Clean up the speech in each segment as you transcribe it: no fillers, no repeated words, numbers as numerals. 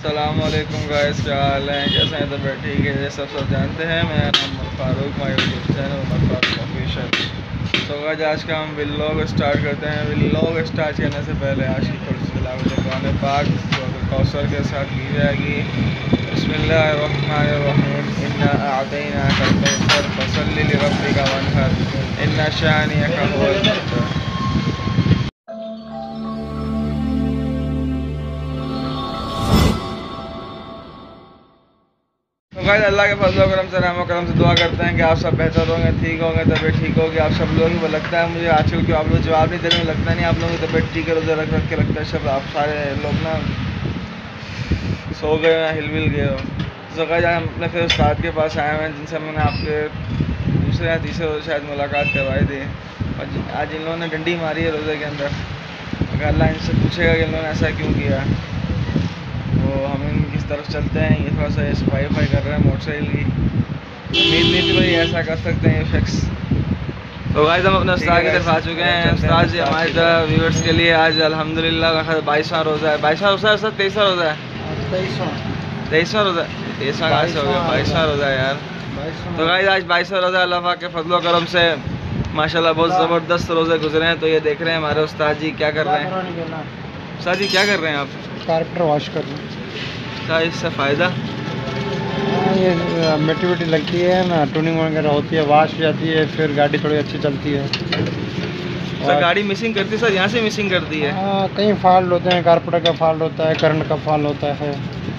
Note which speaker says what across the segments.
Speaker 1: अस्सलामुअलैकुम गाइस, क्या हाल है, कैसे हैं? तो ठीक है, जैसे सब जानते हैं। मेरा नाम Umar Farooq, my YouTube channel Umar Farooq official. तो गाइस आज का हम व्लॉग स्टार्ट करते हैं। व्लॉग स्टार्ट करने से पहले आज की थोड़ी सी तिलावत कुरान पाक कौसर के साथ की जाएगी। बिस्मिल्लाहिर्रहमानिर्रहीम। इन्ना अअतैनाकल कौसर फसल्लि लिरब्बिका वन्हर इन्ना शानिअका हुवल अबतर। तो गाइस अल्लाह के फजल करम से रहम करम से दुआ करते हैं कि आप सब बेहतर होंगे, ठीक होंगे, तबीयत ठीक होगी। आप सब लोग ही लगता है मुझे आजकल क्यों आप लोग जवाब नहीं दे रहे, लगता नहीं आप लोगों की तबीयत ठीक है, रोज़ा रख रख के लगता है सब आप सारे लोग ना सो गए हैं, हिल मिल गए हो। तो गाइस हम अपने फिर उस्ताद के पास आए हुए हैं जिनसे मैंने आपके दूसरे या तीसरे रोज़ शायद मुलाकात करवाई थी। और आज इन लोगों ने डंडी मारी है रोज़े के अंदर। अगर अल्लाह इनसे पूछेगा कि इन लोगों ने ऐसा क्यों किया, तो हम इनकी तरफ चलते हैं। ये थोड़ा सा सफाई वफाई कर रहे हैं मोटरसाइकिल की। उम्मीद नहीं थी भाई ऐसा कर सकते हैं ये शख्स। तो गाइस हम अपने उस्ताद की तरफ आ चुके हैं। उस्ताद जी हमारे तरह व्यूअर्स के लिए आज अल्हम्दुलिल्लाह 22वां रोज़ा है। 22वां रोज़ा है सर, 23वां रोज़ा है, 23वां रोज़ा, 23वां कहाँ से हो गया, 22वां रोज़ा है यार। तो गाइस आज 22वां रोज़ा अल्लाह पाक के फजल करम से माशाल्लाह बहुत ज़बरदस्त रोज़े गुजरे हैं। तो ये देख रहे हैं हमारे उस्ताद जी क्या कर रहे हैं। उस्ताद जी क्या कर रहे हैं आप?
Speaker 2: कारपेटर वॉश कर रहे हैं।
Speaker 1: क्या इससे फ़ायदा?
Speaker 2: ये मिट्टी विट्टी लगती है ना, टूनिंग वगैरह होती है, वॉश जाती है, फिर गाड़ी थोड़ी अच्छी चलती है।
Speaker 1: सर गाड़ी मिसिंग करती है सर, यहाँ से मिसिंग करती है।
Speaker 2: हाँ, कई फॉल्ट होते हैं, कारपेटर का फॉल्ट होता है, करंट का फॉल्ट होता है।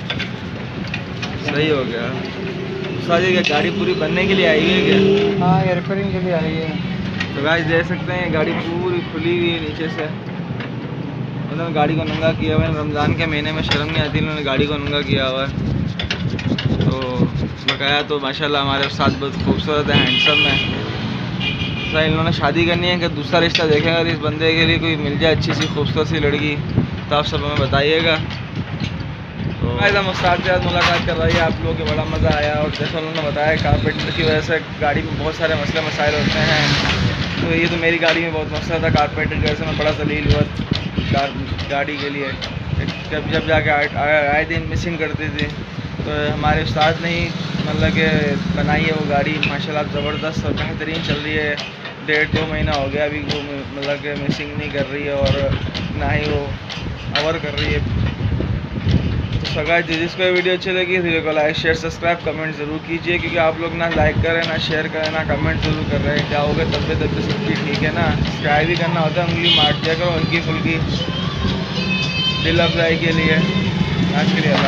Speaker 1: सही हो गया। सर ये गाड़ी पूरी बनने के लिए आई है क्या?
Speaker 2: हाँ, ये रिपेयरिंग के लिए आई है।
Speaker 1: तो गाइस देख सकते हैं गाड़ी पूरी खुली हुई है नीचे से। उन्होंने गाड़ी को नंगा किया हुआ है। रमज़ान के महीने में शर्म नहीं आती, उन्होंने गाड़ी को नंगा किया हुआ है। तो बकाया तो माशाल्लाह हमारे साथ बहुत खूबसूरत है, हैंडसम है। सर इन्होंने शादी करनी है कि दूसरा रिश्ता देखेंगे, इस बंदे के लिए कोई मिल जाए अच्छी सी खूबसूरत सी लड़की तो आप सब हमें बताइएगा। तो गाइस हम उस्ताद के साथ मुलाकात करवाई है आप लोगों को, बड़ा मज़ा आया। और जैसे उन्होंने बताया कारपेंटर की वजह से गाड़ी में बहुत सारे मसले मसाइल होते हैं। तो ये तो मेरी गाड़ी में बहुत मसला था, कारपेंटर की वजह से मैं बड़ा जलील हुआ गाड़ी के लिए। जब जाके आए दिन मिसिंग करती थी, तो हमारे उस्ताद ने ही मतलब कि बनाई है वो गाड़ी माशाल्लाह ज़बरदस्त और बेहतरीन चल रही है। 1.5-2 महीना हो गया अभी वो मतलब कि मिसिंग नहीं कर रही है और ना ही वो ओवर कर रही है। तो सगा जिसको वीडियो अच्छी लगी वीडियो को लाइक शेयर सब्सक्राइब कमेंट ज़रूर कीजिए, क्योंकि आप लोग ना लाइक करें ना शेयर करें ना कमेंट ज़रूर कर रहे हैं। क्या होगा तब सबकी ठीक है ना, सब्सक्राइब भी करना होता है, उंगली मार दिया करो हल्की फुल्की दिल अफजाई के लिए। आज के लिए